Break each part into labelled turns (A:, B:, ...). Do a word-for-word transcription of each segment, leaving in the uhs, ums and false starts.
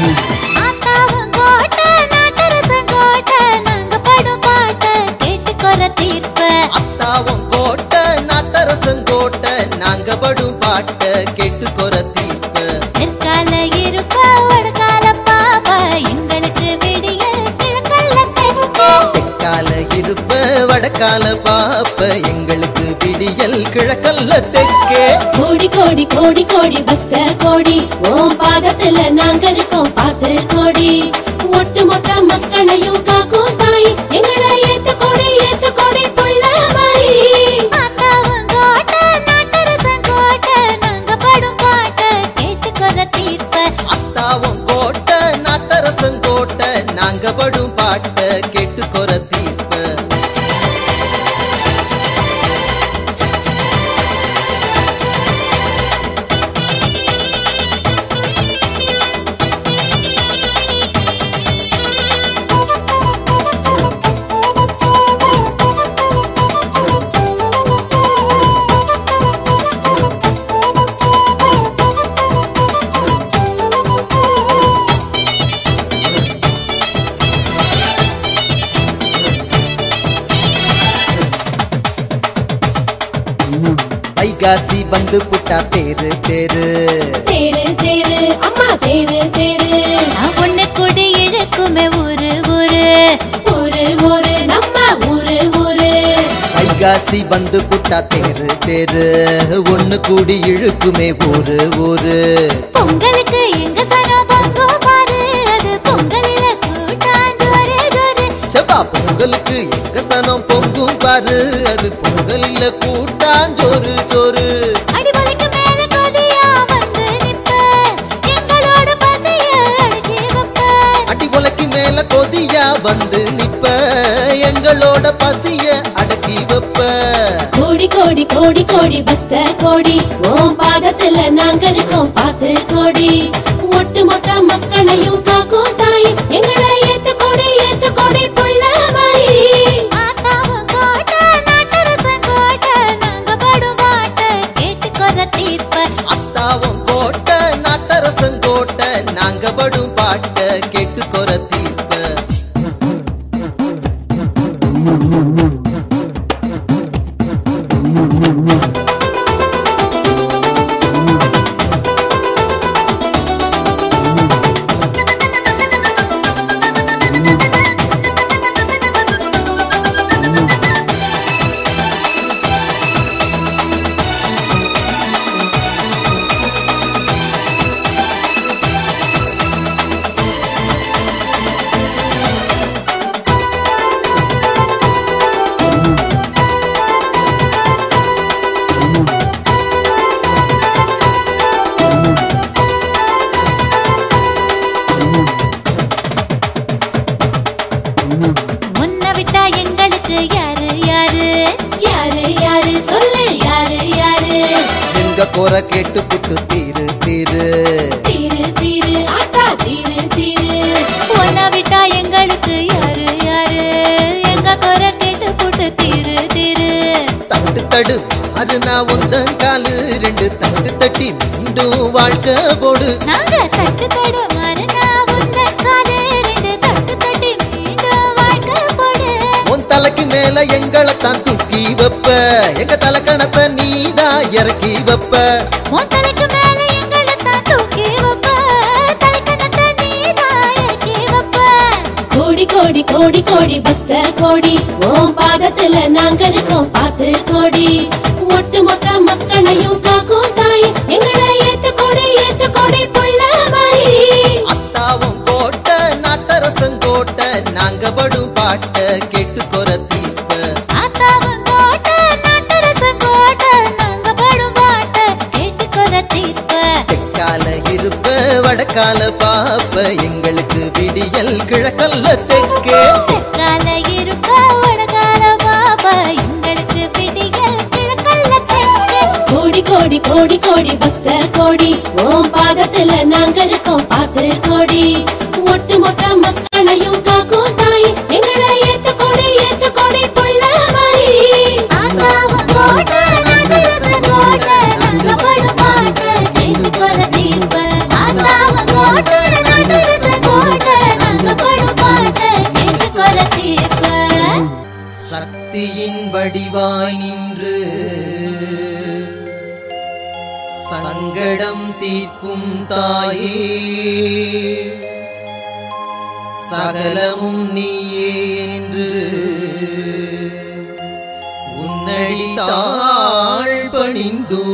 A: வடக்கால பாப்ப எங்களுக்கு விடியல் கிழக்கல்ல தெற்கே
B: கோடி கோடி கோடி கோடி பக்த கோடி ஓம் பாதத்துல நாங்க இருக்கோம் பாத்து கோடி ஒட்டு மொத்த மக்களையும் காக்கும் தாய் எங்களை ஏத்து கோடி ஏத்து கோடி புள்ள மாறி
C: ஆத்தாவங்கோட்ட நாட்டரசங்கோட்ட நாங்க படும் பாட்ட கேட்டு கொற தீர்ப்ப
A: அத்தாவங்கோட்ட நாட்டரசங்கோட்ட நாங்க படும் பாட்ட கேட்டு கொற தீர்ப்ப வைகாசி வந்து புட்டா தேரு தேரு
B: தேரு தேரு அம்மா தேரு தேரு
C: ஒண்ணு கொடி இழுக்குமே ஊரு ஊரு
B: ஊரு ஊரு நம்ம ஊரு ஊரு
A: வைகாசி வந்து புட்டா தேரு தேரு ஒண்ணு கூடி இழுக்குமே ஊரு ஊரு
C: பொங்கலுக்கு எங்க சனம் பொங்கும் பாரு அது பொங்கலில கூட்டான் ஜோரு ஜோரு
A: செப்பா பொங்கலுக்கு எங்க சனம் பொங்கும் பாரு அது பொங்கலில கூட்டான் ஜோரு ஜோரு
C: அடிபலைக்கு மேல கொதியா வந்து நிப்ப எங்களோட பசிய அடக்கி வைப்ப
A: அடிபலைக்கு மேல கொதியா வந்து நிப்ப எங்களோட பசிய அடக்கி வைப்ப
B: கோடி கோடி கோடி கோடி பக்த கோடி ஓம் பாதத்துல நாங்க இருக்கோம் பாத்து கோடி ஒட்டு மொத்த மக்களையும் காக்கும் தாய் எங்களை ஏத்து கோடி ஏத்து கோடி புள்ள மாறி
C: ஆத்தாவங்கோட்ட நாட்டரசங்கோட்ட நாங்க படும் பாட்ட கேட்டு கொற தீர்ப்ப
A: அத்தாவங்கோட்ட நாட்டரசங்கோட்ட நாங்க படும் பாட்ட கேட்டு கொற தீர்ப்ப
C: முன்ன விட்டா எங்களுக்கு யாரு யாரு
B: யாரு யாரு சொல்லு யாரு யாரு
A: எங்க குறை கேட்டு புட்டு தீரு தீரு
B: தீரு தீரு ஆத்தா தீரு தீரு
C: உன்னை விட்டா எங்களுக்கு யாரு யாரு எங்க குறை கேட்டு போட்டு தீரு தீரு
A: தட்டு தடு அது நான் உந்தன் காலு ரெண்டு தட்டு தட்டி மீண்டும் வாழ்க்கை போடு
C: நாங்க தட்டு தடு மரணா உந்த காலே ரெண்டு தட்டு தட்டி மீண்டும் வாழ்க்கை போடு
A: உன் தலைக்கு மேல எங்களை தான் தூக்கி வைப்ப எங்க தலைக்கணத்தை நீதான் இறக்கி வைப்ப
C: உன் தலைக்கு மேல எங்களை தான் தூக்கி வைப்ப தலைக்கணத்தை நீதான் இறக்கி வைப்ப
B: கோடி கோடி கோடி கோடி பக்த கோடி ஓம் பாதத்துல நாங்க இருக்கோம் பாத்து கோடி ஒட்டு மொத்த மக்களையும் காக்கும் தாய் எங்களை ஏத்து கோடி ஏத்து கோடி புள்ள மாறி
A: அத்தாவும் கோட்ட நாட்டரசங்கோட்ட நாங்க படும் பாட்ட கேட்டு கொற தீர்ப்ப
C: ஆத்தாவங்கோட்ட நாட்டரசங்கோட்ட நாங்க படும் பாட்ட கேட்டு கொற தீர்ப்ப
A: தெற்கால இருப்ப வடக்கால பாப்ப எங்களுக்கு விடியல் கிழக்கல்ல தெற்கே
C: தெற்கால இருப்ப வடகால பாபா எங்களுக்கு விடியல் கிழக்கல்ல தெற்கே
B: கோடி கோடி கோடி கோடி பக்த கோடி ஓம் பாதத்துல நாங்க இருக்கோம் பாத்து கோடி ஒட்டு மொத்த மக்களையும் காக்கும் தாய் எங்களை ஏத்து கோடி ஏத்து கோடி புள்ள மாறி
C: ஆத்தாவங்கோட்ட நாட்டரசங்கோட்ட நாங்க படும் பாட்ட கேட்டு கொற தீர்ப்ப ஆத்தாவங்கோட்ட நாட்டரசங்கோட்ட
A: சக்தியின் வடிவாய் நின்று சங்கடம் தீர்க்கும் தாயே சகலமும் நீயே என்று உன்னடி தாழ் பணிந்தோ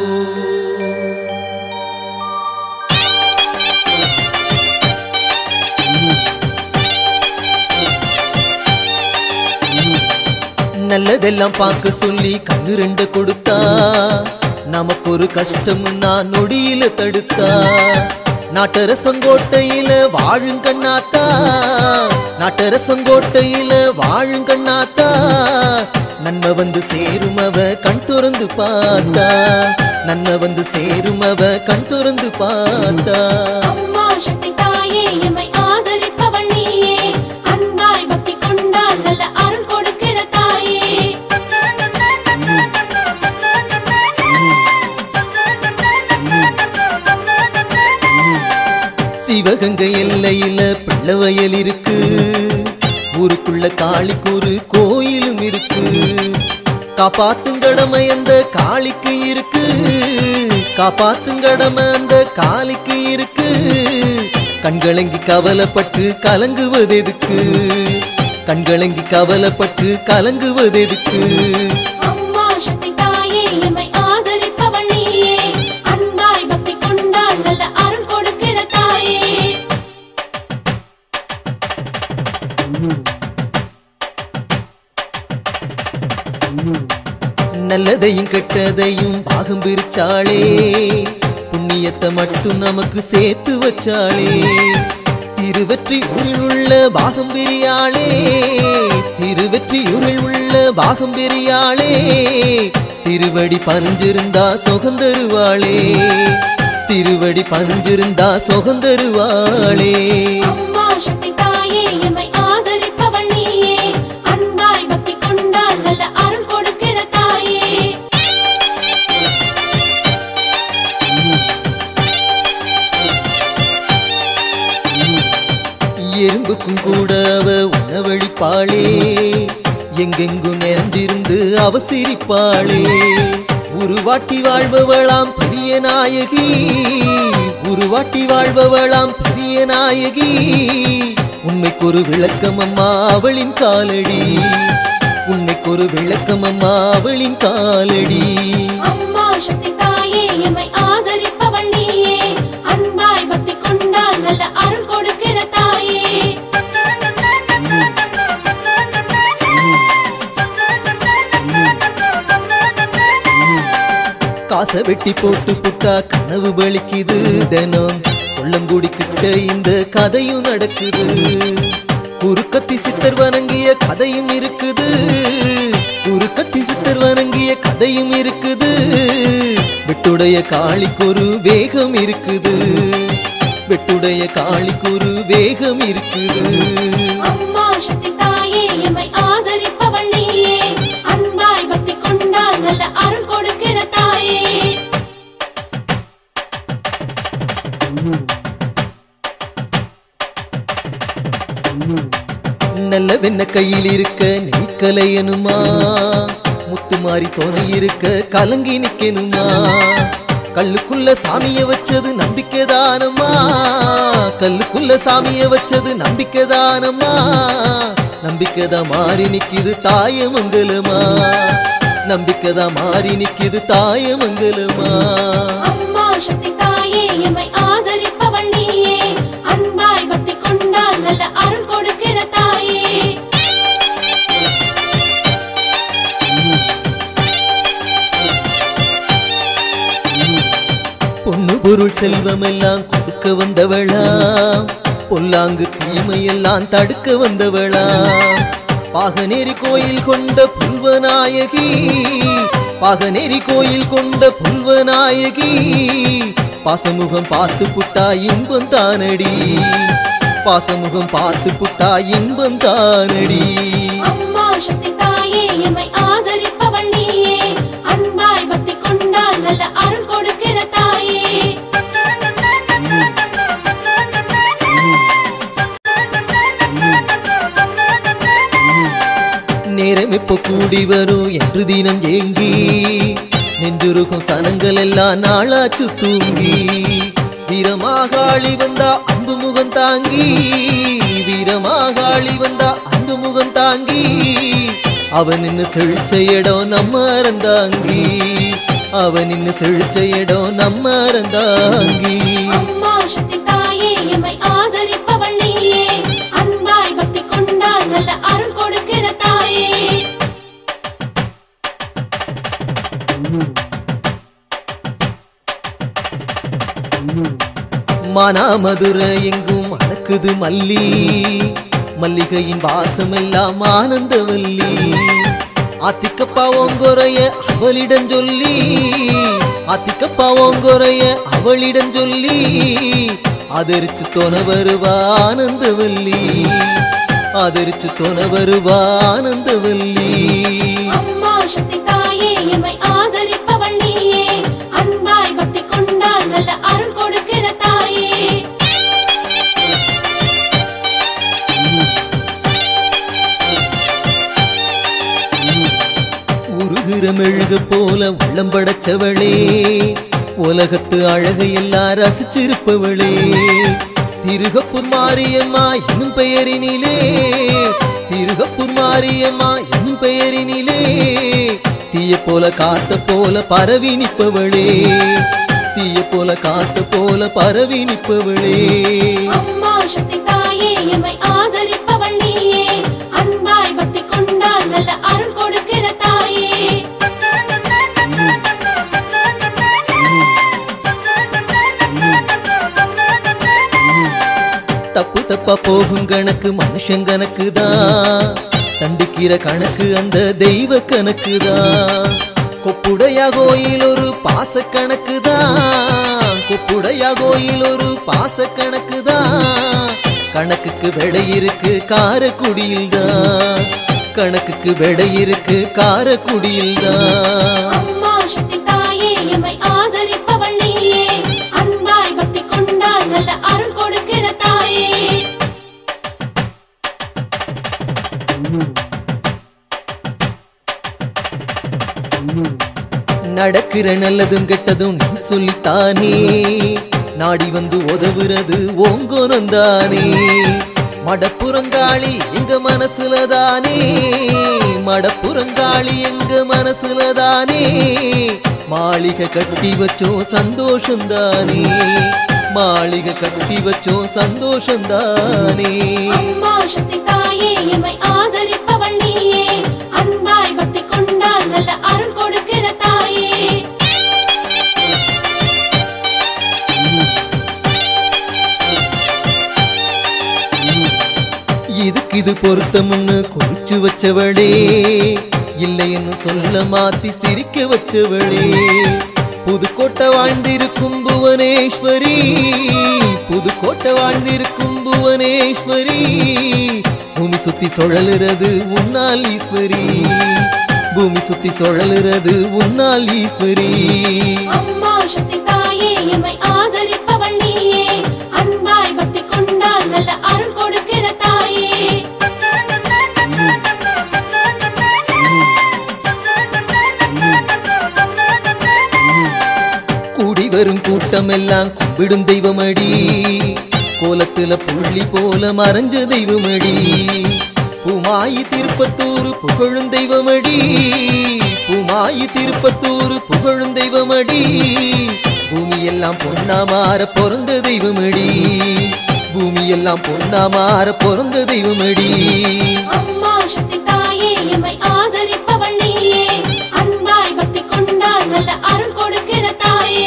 A: நல்லதெல்லாம் பார்க்க சொல்லி கண்ணு ரெண்டு கொடுத்தா நமக்கு ஒரு கஷ்டம் நான் நொடியில தடுத்தா நாட்டரசங்கோட்டையில வாழும் கண்ணாத்தா நாட்டரசங்கோட்டையில வாழும் கண்ணாத்தா நன்மை வந்து சேரும் அவ கண் துறந்து பார்த்தா நன்மை வந்து சேரும் அவ கண் துறந்து பார்த்தா
B: அம்மா சக்தி தாயே எம்மை ஆதரிப்பவள் நீயே அன்பாய் பக்தி கொண்டால் நல்ல அருள் கொடுக்கிற தாயே
A: சிவகங்கை எல்லையில பிள்ளவயல் இருக்கு ஊருக்குள்ள காளிக்கு ஒரு கோயிலும் இருக்கு காப்பாத்தும் கடமை அந்த காளிக்கு இருக்கு காப்பாத்தும் கடமை அந்த காளிக்கு இருக்கு கண்களங்கி கவலைப்பட்டு கலங்குவது எதுக்கு கண்களங்கி கவலைப்பட்டு கலங்குவது எதுக்கு
B: அம்மா சக்தி தாயே எம்மை ஆதரிப்பவள் நீயே அன்பாய் பக்தி கொண்டால் நல்ல அருள் கொடுக்கிற தாயே
A: நல்லதையும் கெட்டதையும் பாகம் பிரிச்சாளே புண்ணியத்தை மட்டும் நமக்கு சேர்த்து வச்சாளே திருவெற்றியூரில் உள்ள பாகம் பிரியாளே திருவெற்றியூரில் உள்ள பாகம் பிரியாளே திருவடி பறிஞ்சிருந்தா சுகந்தருவாளே திருவடி பறிஞ்சிருந்தா சுகந்தருவாளே
B: அம்மா சக்தி தாயே எம்மை ஆதரிப்பவள் நீயே அன்பாய் பக்தி கொண்டால் நல்ல அருள் கொடுக்கிற தாயே
A: எறும்புக்கும் கூட அவ உணவழிப்பாளே எங்கெங்கும் நிறைந்திருந்து அவ சிரிப்பாளே உருவாட்டி வாழ்பவளாம் பெரிய நாயகி உருவாட்டி வாழ்பவளாம் பெரிய நாயகி உண்மைக்கொரு விளக்கம் அம்மா அவளின் காலடி உண்மைக்கொரு விளக்கம் அம்மா அவளின் காலடி
B: அம்மா சக்தி தாயே எம்மை ஆதரிப்பவள் நீயே அன்பாய் பக்தி கொண்டால் நல்ல அருள் கொடுக்கிற தாயே
A: காசை வெட்டி போட்டு புட்டா கனவு பலிக்குது தினம் கொள்ளங்குடி கிட்ட இந்த கதையும் நடக்குது குறுக்கத்தி சித்தர் வணங்கிய கதையும் இருக்குது குறுக்கத்தி சித்தர் வணங்கிய கதையும் இருக்குது வெட்டுடைய காளிக்கொரு வேகம் இருக்குது வெட்டுடைய காளிக்கொரு வேகம் இருக்குது
B: அம்மா சக்தி தாயே எம்மை ஆதரிப்பவள் நீயே அன்பாய் பக்தி கொண்டால் நல்ல அருள் கொடுக்கிற தாயே
A: நல்ல வெண்ண கையில் இருக்க நெய்க்கலையனுமா முத்துமாரி துணை இருக்க கலங்கி நிக்கணுமா கல்லுக்குள்ள சாமிய வச்சது நம்பிக்கைதானம்மா கல்லுக்குள்ள சாமிய வச்சது நம்பிக்கைதானம்மா நம்பிக்கைதான் மாறி நிக்குது தாயமங்கலமா நம்பிக்கைதான் மாறி நிக்குது தாயமங்கலமா
B: அம்மா சக்தி தாயே எம்மை ஆதரிப்பவள் நீயே அன்பாய் பக்தி கொண்டால் நல்ல அருள் கொடுக்கிற தாயே
A: பொண்ணு பொருள் செல்வம் எல்லாம் கொடுக்க வந்தவளா பொல்லாங்கு தீமையெல்லாம் தடுக்க வந்தவளா பாகநேரி கோயில் கொண்ட புல்வநாயகி பாகநேரி கோயில் கொண்ட புல்வநாயகி பாசமுகம் பார்த்து புட்டா இன்பம் தானடி பாசமுகம் பார்த்து புட்டா இன்பம் தானடி
B: அம்மா சக்தி தாயே எம்மை ஆதரிப்பவள் நீயே அன்பாய் பக்தி கொண்டால் நல்ல அருள் கொடுக்கிற தாயே
A: நேரம் எப்போ கூடி வரும் என்று தினம் ஏங்கி நெஞ்சுருகும் சனங்கள் எல்லாம் நாளாச்சு தூங்கி வீரமாகாளி வந்தா அன்பு முகம் தாங்கி வீரமாகாளி வந்தா அன்பு முகம் தாங்கி அவன் நின்னு செழிச்ச இடம் நம்ம அறந்தாங்கி அவன் நின்னு செழிச்ச இடம் நம்ம அறந்தாங்கி
B: அம்மா சக்தி தாயே எம்மை ஆதரிப்பவள் நீயே அன்பாய் பக்தி கொண்டால் நல்ல அருள் கொடுக்கிற தாயே
A: மானாமதுரை எங்கும் மணக்குது மல்லி மல்லிகையின் வாசம் எல்லாம் ஆனந்தவல்லி ஆத்திக்கப்பா ஓங்கொரைய அவளிடம் சொல்லி ஆத்திக்கப்பா ஓங்கொரைய அவளிடம் சொல்லி ஆதரிச்சு தொன வருவா ஆனந்தவல்லி ஆதரிச்சு தொன வருவா ஆனந்தவல்லி
B: அம்மா சக்தி தாயே எம்மை ஆதரிப்பவள் நீயே அன்பாய் பக்தி கொண்டால் நல்ல அருள் கொடுக்கிற தாயே
A: உருகிற மெழுகு போல உள்ளம் படைச்சவளே உலகத்து அழகையெல்லாம் ரசிச்சிருப்பவளே திருகப்பூர் மாரியம்மா என்னும் பெயரினிலே திருகப்பூர் மாரியம்மா என்னும் பெயரினிலே தீய போல காத்த போல பரவி நிற்பவளே தீய போல காத்த போல பரவி நிற்பவளே
B: அம்மா சக்தி தாயே எம்மை ஆதரிப்பவள் நீயே அன்பாய் பக்தி கொண்டால் நல்ல அருள் கொடுக்கிற தாயே
A: தப்பு தப்பா போகும் கணக்கு மனுஷன் கணக்கு தான் தண்டிக்கிற கணக்கு அந்த தெய்வ கணக்கு தான் கொப்புடையா கோயில் ஒரு பாச கணக்கு தான் கொப்புடையா கோயில் ஒரு பாச கணக்கு தான் கணக்குக்கு விடை இருக்கு காரக்குடியில் தான் கணக்குக்கு விடை இருக்கு காரக்குடியில் தான்
B: அம்மா சக்தி தாயே எம்மை ஆதரிப்பவள் நீயே அன்பாய் பக்தி கொண்டால் நல்ல அருள் கொடுக்கிற தாயே
A: நடக்கிற நல்லதும் கெட்டதும் நீ சொல்லித்தானே நாடி வந்து உதவுறது ஓங்கோனந்தானே மடப்புறங்காளி எங்க மனசுலதானே மடப்புறங்காளி எங்க மனசுலதானே மாளிகை கட்டி வச்சோம் சந்தோஷந்தானே மாளிகை கட்டி வச்சோம் சந்தோஷந்தானே
B: அம்மா சக்தி தாயே எம்மை ஆதரிப்பவள் நீயே அன்பாய் பக்தி கொண்டால் நல்ல அருள் கொடுக்கிற தாயே
A: இதுக்கு இது பொருத்தம்னு குறிச்சு வச்சவளே இல்லைன்னு சொல்ல மாத்தி சிரிக்க வச்சவளே புதுக்கோட்டை வாழ்ந்திருக்கும் புவனேஸ்வரி புதுக்கோட்டை வாழ்ந்திருக்கும் புவனேஸ்வரி பூமி சுத்தி சுழலுறது உன்னால் ஈஸ்வரி பூமி சுத்தி சுழலுறது உன்னால் ஈஸ்வரி
B: அம்மா சக்தி தாயே எம்மை ஆதரிப்பவள் நீயே அன்பாய் பக்தி கொண்டால் நல்ல அருள் கொடுக்கிற தாயே
A: கூடி வரும் கூட்டம் எல்லாம் கும்பிடும் தெய்வமடி கோலத்துல புள்ளி போல மறைஞ்ச தெய்வமடி பூமாயி திருப்பத்தூர் புகழும் தெய்வமடி பூமாயி திருப்பத்தூர் புகழும் தெய்வமடி பூமி எல்லாம் பொன்னா மாற பொறந்த தெய்வமடி பூமி எல்லாம் பொன்னா மாற பொறந்த தெய்வமடி
B: அம்மா சக்தி தாயே எம்மை ஆதரிப்பவள் நீயே அன்பாய் பக்தி கொண்டால் நல்ல அருள் கொடுக்கிற தாயே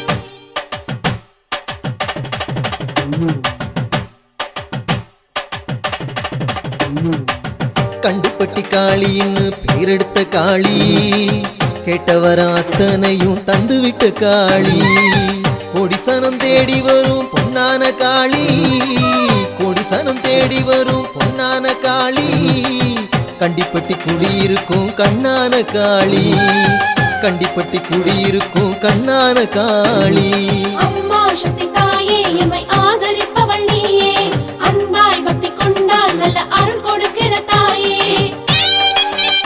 A: கண்டுப்பட்டி காளின்னு பேரெடுத்த காளி கேட்டவர அத்தனையும் தந்துவிட்ட காளி கொடிசனம் தேடி வரும் பொன்னான காளி கொடிசனம் தேடி வரும் பொன்னான காளி கண்டிப்பட்டி குடியிருக்கும் கண்ணான காளி கண்டிப்பட்டி குடியிருக்கும் கண்ணான காளி
B: அம்மா சக்தி தாயே எம்மை ஆதரிப்பவள் நீயே அன்பாய் பக்தி கொண்டால் நல்ல அருள் கொடுக்கிற தாயே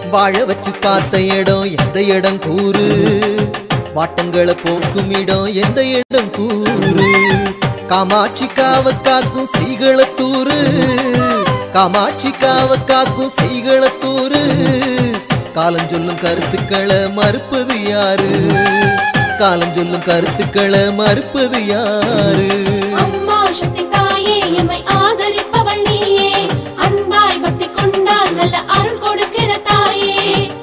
A: வாழ வச்சு பார்த்த இடம் எந்த இடம் கூறு, வாட்டங்களை போக்கும் இடம் எந்த இடம் கூறு. காமாட்சி காவ காக்கும் செய்களத்தூரு, காமாட்சி காவ காக்கும் செய்களத்தூரு. காலம் சொல்லும் கருத்துக்களை மறுப்பது யாரு, காலம் சொல்லும் கருத்துக்களை மறுப்பது யாரு.
B: அம்மா சக்தி தாயே எம்மை ஆதரிப்பவள் நீயே, அன்பாய் பக்தி கொண்டால் நல்ல அருள் கொடுக்கிற தாயே.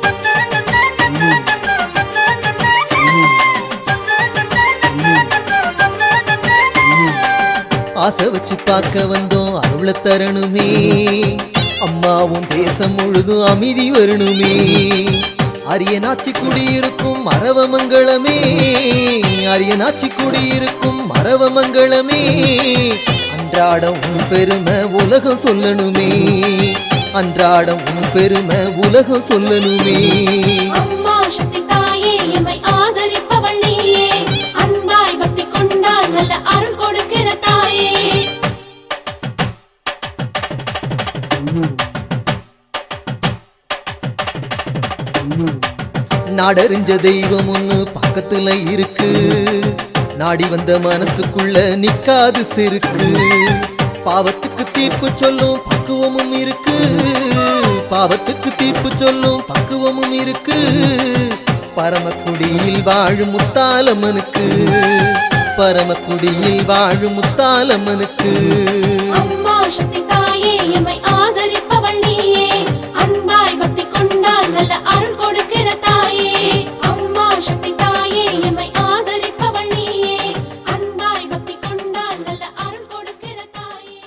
A: ஆசை வச்சு பார்க்க வந்தோம் அருள தரணுமே, அம்மாவும் தேசம் முழுதும் அமைதி வரணுமே. அரியனாச்சி குடியிருக்கும் மரவமங்களமே, அரியனாச்சி குடியிருக்கும் மரவமங்களமே. அன்றாடம் உன் பெருமை உலகம் சொல்லணுமே, அன்றாடம் உன் பெருமை உலகம் சொல்லணுமே.
B: அம்மா சக்தி தாயே எம்மை ஆதரிப்பவள் நீயே, அன்பாய் பக்தி கொண்டால் நல்ல அருள் கொடுக்கிற தாயே.
A: நாடறிஞ்ச தெய்வம் ஒண்ணு பக்கத்துல இருக்கு, நாடி வந்த மனசுக்குள்ள நிக்காது செருக்கு. பாவத்துக்கு தீர்ப்பு சொல்லும் பக்குவமும் இருக்கு, பாவத்துக்கு தீர்ப்பு சொல்லும் பக்குவமும் இருக்கு. பரமக்குடியில் வாழும் முத்தாலம்மனுக்கு, பரமக்குடியில் வாழும் முத்தாலம்மனுக்கு.
B: அம்மா சக்தி தாயே எம்மை ஆதரிப்பவள் நீயே, அன்பாய் பக்தி கொண்டால் நல்ல அருள் கொடுக்கிற தாயே. அம்மா சக்தி தாயே எம்மை ஆதரிப்பவள் நீயே, அன்பாய் பக்தி கொண்டால் நல்ல அருள் கொடுக்கிற தாயே.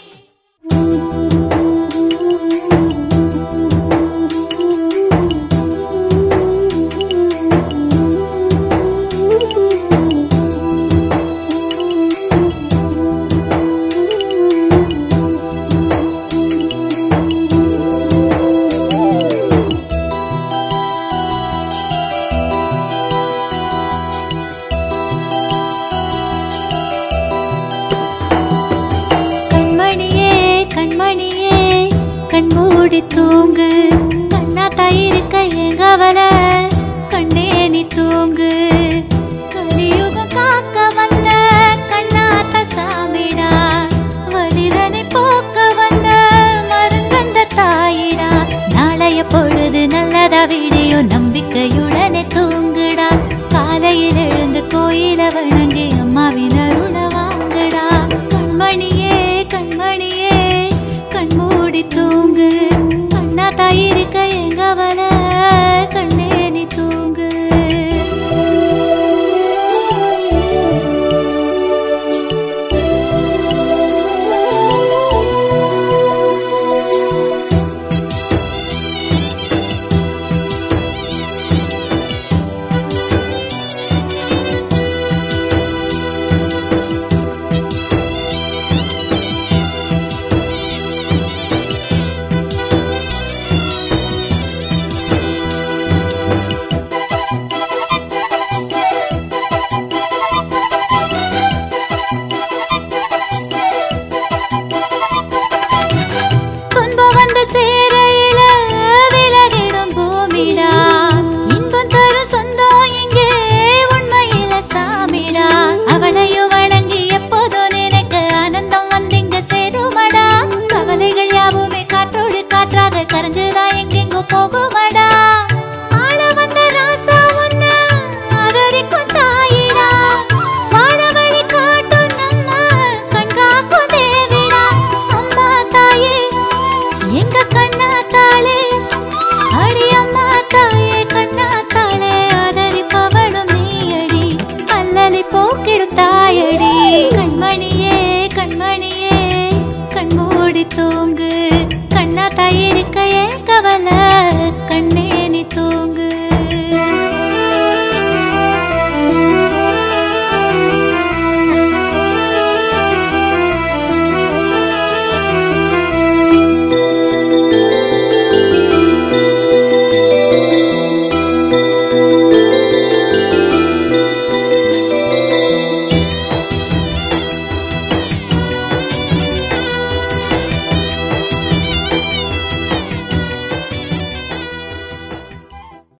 C: கண்மணியே கண்மணியே கண்மூ